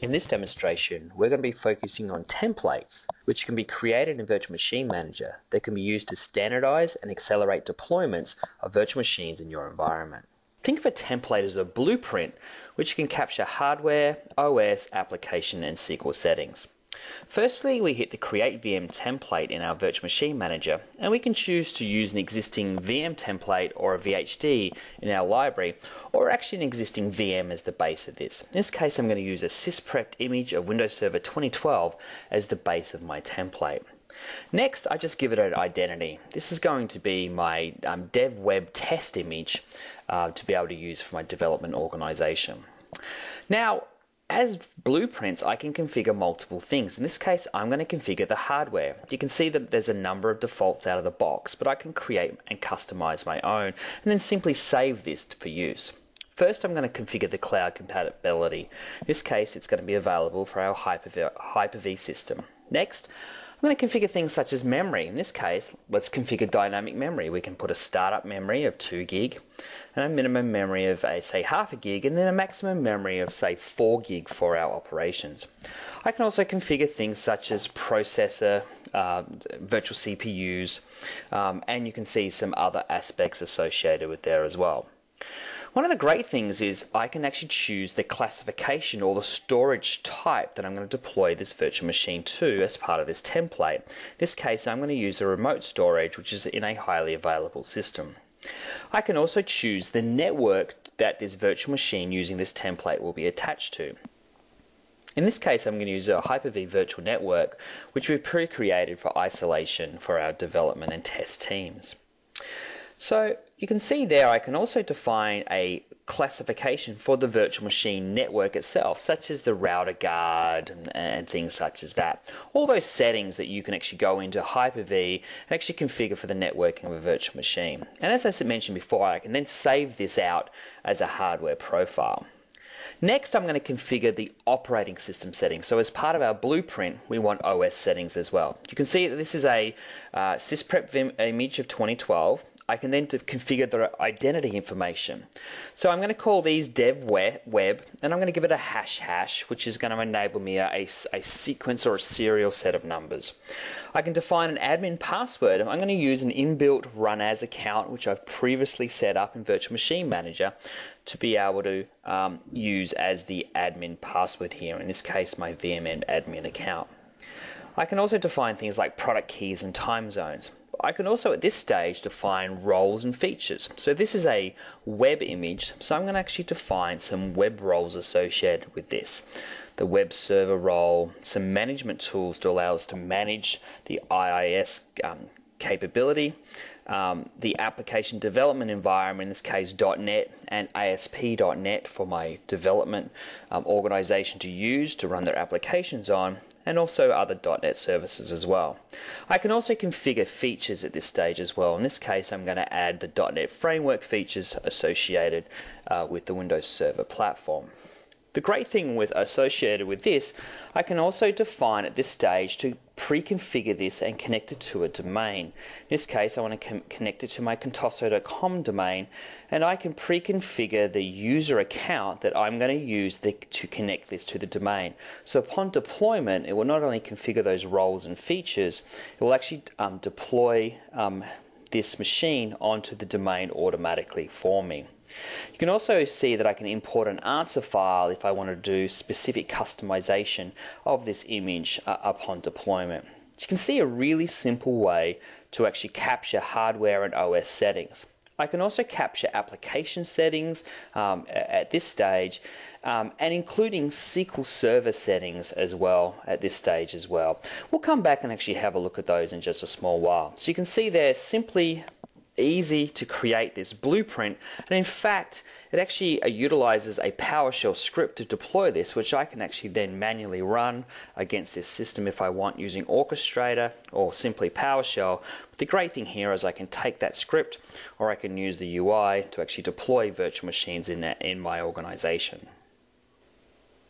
In this demonstration, we're going to be focusing on templates, which can be created in Virtual Machine Manager that can be used to standardize and accelerate deployments of virtual machines in your environment. Think of a template as a blueprint, which can capture hardware, OS, application, and SQL settings. Firstly, we hit the Create VM template in our Virtual Machine Manager, and we can choose to use an existing VM template or a VHD in our library, or actually an existing VM as the base of this. In this case, I'm going to use a sysprepped image of Windows Server 2012 as the base of my template. Next, I just give it an identity. This is going to be my dev web test image to be able to use for my development organization. Now, as blueprints, I can configure multiple things. In this case, I'm going to configure the hardware. You can see that there's a number of defaults out of the box, but I can create and customize my own and then simply save this for use. First, I'm going to configure the cloud compatibility. In this case, it's going to be available for our Hyper-V system. Next, I'm going to configure things such as memory. In this case, let's configure dynamic memory. We can put a startup memory of 2 gig and a minimum memory of, say, half a gig, and then a maximum memory of, say, 4 gig for our operations. I can also configure things such as processor, virtual CPUs, and you can see some other aspects associated with there as well. One of the great things is I can actually choose the classification or the storage type that I'm going to deploy this virtual machine to as part of this template. In this case, I'm going to use the remote storage, which is in a highly available system. I can also choose the network that this virtual machine using this template will be attached to. In this case, I'm going to use a Hyper-V virtual network, which we've pre-created for isolation for our development and test teams. So you can see there I can also define a classification for the virtual machine network itself, such as the router guard and things such as that. All those settings that you can actually go into Hyper-V and actually configure for the networking of a virtual machine. And as I mentioned before, I can then save this out as a hardware profile. Next, I'm going to configure the operating system settings. So as part of our blueprint, we want OS settings as well. You can see that this is a sysprep image of 2012. I can then configure the identity information. So I'm going to call these dev web, and I'm going to give it a hash, which is going to enable me a sequence or a serial set of numbers. I can define an admin password. I'm going to use an inbuilt run as account, which I've previously set up in Virtual Machine Manager to be able to use as the admin password here. In this case, my VMN admin account. I can also define things like product keys and time zones. I can also at this stage define roles and features. So this is a web image, so I'm going to actually define some web roles associated with this. The web server role, some management tools to allow us to manage the IIS capability, the application development environment, in this case .NET and ASP.NET for my development organization to use to run their applications on, and also other .NET services as well. I can also configure features at this stage as well. In this case, I'm going to add the .NET framework features associated with the Windows Server platform. The great thing associated with this, I can also define at this stage to pre-configure this and connect it to a domain. In this case, I want to connect it to my contoso.com domain, and I can pre-configure the user account that I'm going to use to connect this to the domain. So upon deployment, it will not only configure those roles and features, it will actually deploy this machine onto the domain automatically for me. You can also see that I can import an answer file if I want to do specific customization of this image upon deployment. So you can see a really simple way to actually capture hardware and OS settings. I can also capture application settings at this stage, and including SQL Server settings as well at this stage as well. We'll come back and actually have a look at those in just a small while. So you can see they're simply easy to create this blueprint, and in fact it actually utilizes a PowerShell script to deploy this, which I can actually then manually run against this system if I want, using Orchestrator or simply PowerShell. But the great thing here is I can take that script, or I can use the UI to actually deploy virtual machines in my organization.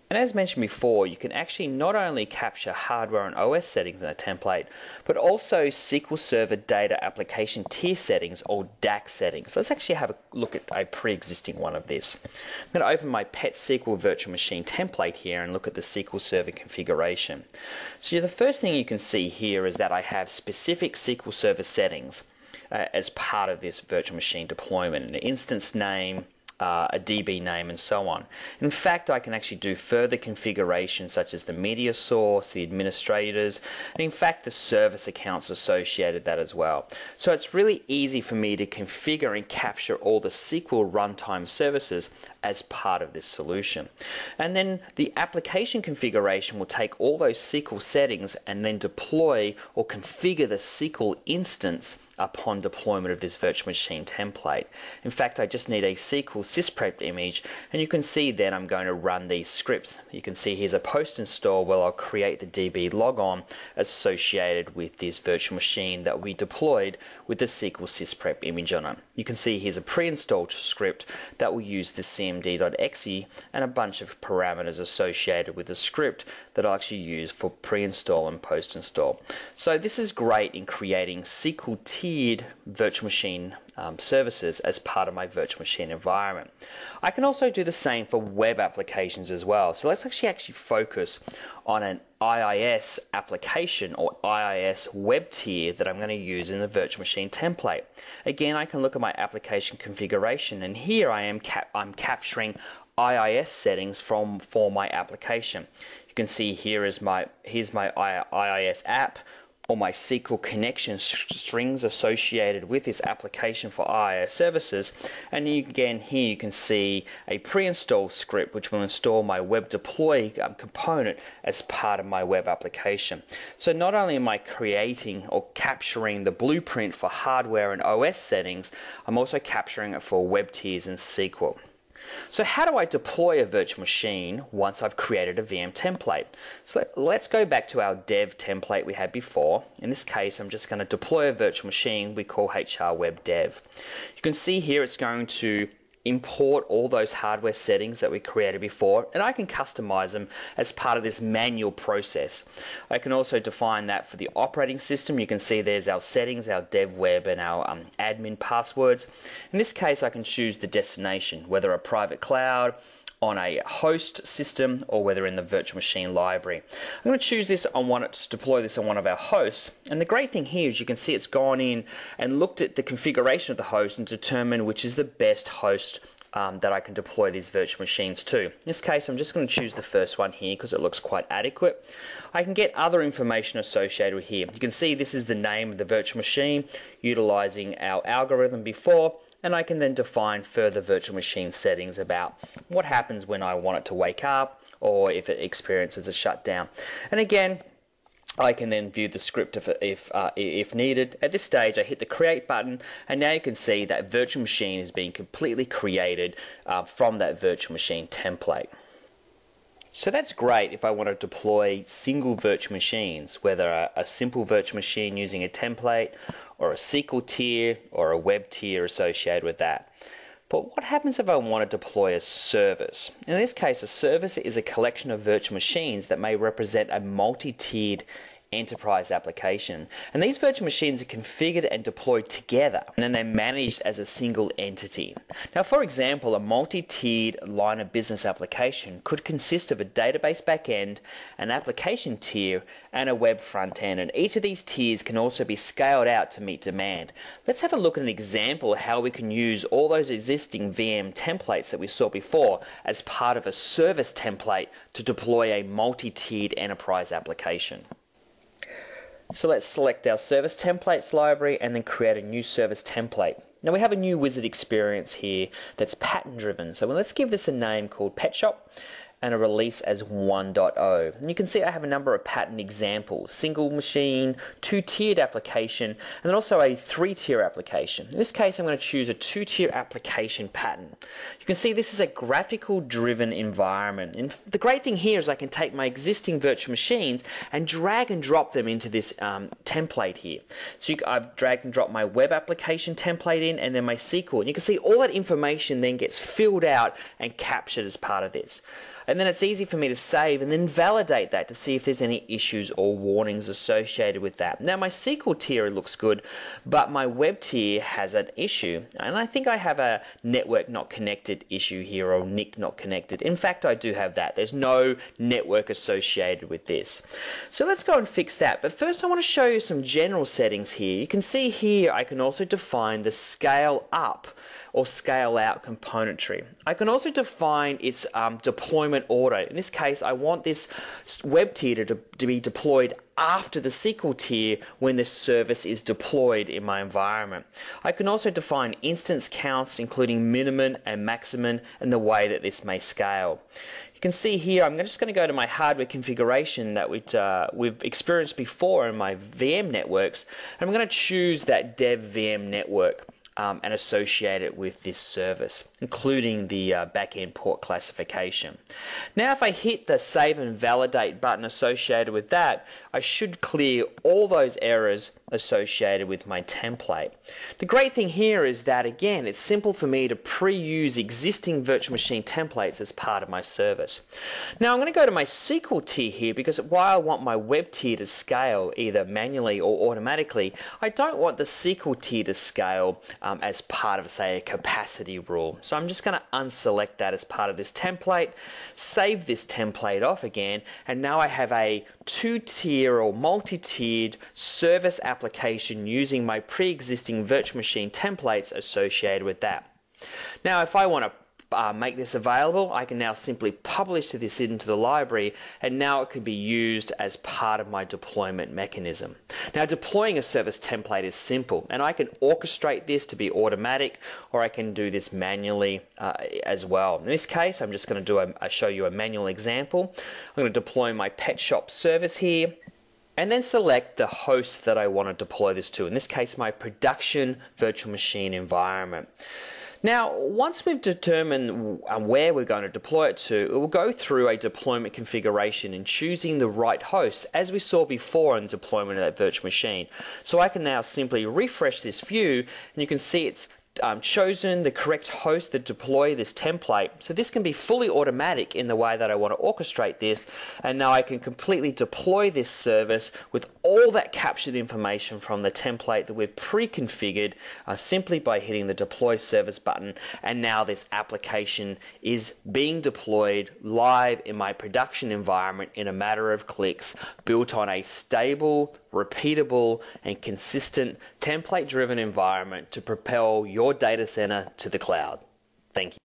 And as mentioned before, you can actually not only capture hardware and OS settings in a template, but also SQL Server Data Application Tier settings, or DAC settings. Let's actually have a look at a pre-existing one of this. I'm going to open my Pet SQL Virtual Machine template here and look at the SQL Server configuration. So the first thing you can see here is that I have specific SQL Server settings as part of this virtual machine deployment, an instance name, a DB name, and so on. In fact, I can actually do further configuration such as the media source, the administrators, and in fact the service accounts associated with that as well. So it's really easy for me to configure and capture all the SQL runtime services as part of this solution. And then the application configuration will take all those SQL settings and then deploy or configure the SQL instance upon deployment of this virtual machine template. In fact, I just need a SQL sysprep image, and you can see then I'm going to run these scripts. You can see here's a post install where I'll create the DB logon associated with this virtual machine that we deployed with the SQL sysprep image on it. You can see here's a pre-installed script that will use the cmd.exe and a bunch of parameters associated with the script that I'll actually use for pre-install and post-install. So this is great in creating SQL tiered virtual machine services as part of my virtual machine environment. I can also do the same for web applications as well. So let's actually focus on an IIS application or IIS web tier that I'm going to use in the virtual machine template. Again, I can look at my application configuration, and here I'm capturing IIS settings for my application. You can see here's my IIS app, or my SQL connection strings associated with this application for IIS services. And again, here you can see a pre-installed script which will install my web deploy component as part of my web application. So not only am I creating or capturing the blueprint for hardware and OS settings, I'm also capturing it for web tiers and SQL. So how do I deploy a virtual machine once I've created a VM template? So let's go back to our dev template we had before. In this case, I'm just going to deploy a virtual machine we call HR Web Dev. You can see here it's going to import all those hardware settings that we created before, and I can customize them as part of this manual process. I can also define that for the operating system. You can see there's our settings, our dev web, and our admin passwords. In this case, I can choose the destination, whether a private cloud, on a host system, or whether in the virtual machine library. I'm going to choose this to deploy this on one of our hosts. And the great thing here is you can see it's gone in and looked at the configuration of the host and determined which is the best host that I can deploy these virtual machines to. In this case, I'm just going to choose the first one here because it looks quite adequate. I can get other information associated with here. You can see this is the name of the virtual machine utilizing our algorithm before, and I can then define further virtual machine settings about what happens when I want it to wake up or if it experiences a shutdown. And again, I can then view the script if needed. At this stage, I hit the create button, and now you can see that virtual machine is being completely created from that virtual machine template. So that's great if I want to deploy single virtual machines, whether a simple virtual machine using a template, or a SQL tier, or a web tier associated with that. But what happens if I want to deploy a service? In this case, a service is a collection of virtual machines that may represent a multi-tiered enterprise application. And these virtual machines are configured and deployed together, and then they're managed as a single entity. Now, for example, a multi-tiered line of business application could consist of a database backend, an application tier, and a web front end. And each of these tiers can also be scaled out to meet demand. Let's have a look at an example of how we can use all those existing VM templates that we saw before as part of a service template to deploy a multi-tiered enterprise application. So let's select our service templates library and then create a new service template. Now we have a new wizard experience here that's pattern driven. So let's give this a name called Pet Shop and a release as 1.0. And you can see I have a number of pattern examples: single machine, two-tiered application, and then also a three-tier application. In this case, I'm going to choose a two-tier application pattern. You can see this is a graphical driven environment. And the great thing here is I can take my existing virtual machines and drag and drop them into this template here. So I've dragged and dropped my web application template in, and then my SQL. And you can see all that information then gets filled out and captured as part of this. And then it's easy for me to save and then validate that to see if there's any issues or warnings associated with that. Now my SQL tier looks good, but my web tier has an issue. And I think I have a network not connected issue here, or NIC not connected. In fact, I do have that. There's no network associated with this. So let's go and fix that. But first I want to show you some general settings here. You can see here I can also define the scale up or scale out componentry. I can also define its deployment order. In this case, I want this web tier to be deployed after the SQL tier when the service is deployed in my environment. I can also define instance counts, including minimum and maximum, and the way that this may scale. You can see here, I'm just going to go to my hardware configuration that we've experienced before in my VM networks, and I'm going to choose that dev VM network and associate it with this service, including the backend port classification. Now if I hit the save and validate button associated with that, I should clear all those errors associated with my template. The great thing here is that, again, it's simple for me to pre-use existing virtual machine templates as part of my service. Now I'm going to go to my SQL tier here, because while I want my web tier to scale either manually or automatically, I don't want the SQL tier to scale as part of, say, a capacity rule. So I'm just going to unselect that as part of this template, save this template off again, and now I have a two-tier or multi-tiered service application using my pre-existing virtual machine templates associated with that. Now if I want to make this available, I can now simply publish this into the library, and now it can be used as part of my deployment mechanism. Now deploying a service template is simple, and I can orchestrate this to be automatic, or I can do this manually as well. In this case, I'm just going to show you a manual example. I'm going to deploy my pet shop service here, and then select the host that I want to deploy this to. In this case, my production virtual machine environment. Now, once we've determined where we're going to deploy it to, it will go through a deployment configuration and choosing the right host, as we saw before in deployment of that virtual machine. So I can now simply refresh this view, and you can see it's chosen the correct host to deploy this template. So this can be fully automatic in the way that I want to orchestrate this, and now I can completely deploy this service with all that captured information from the template that we've pre-configured simply by hitting the deploy service button, and now this application is being deployed live in my production environment in a matter of clicks, built on a stable, repeatable and consistent template-driven environment to propel your data center to the cloud. Thank you.